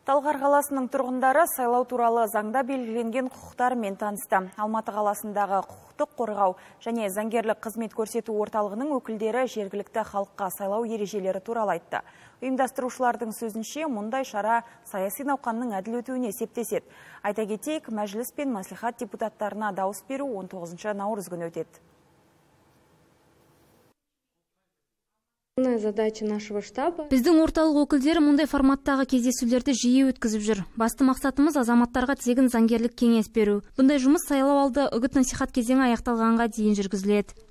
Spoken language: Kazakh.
Талғар қаласының тұрғындары сайлау туралы заңда белгіленген құқықтарымен танысты. Алматы қаласындағы құқықтық қорғау және заңгерлік қызмет көрсету орталығының өкілдері жергілікті халыққа сайлау ережелері туралы айтты. Ұйымдастырушылардың сөзінше, мұндай шара саяси науқанның әділ өтуіне септеседі. Айта кетейік, мәжіліс пен мәслихат депутаттарына дауыс беру 19 наурыз күні өтеді. Біздің орталық өкілдері мұндай форматтағы кездесулерді жиі өткізіп жүр. Басты мақсатымыз азаматтарға тегін заңгерлік кеңес беру. Бұндай жұмыс сайлау алды үгіт насихат кезеңі аяқталғанға дейін жүргізіледі.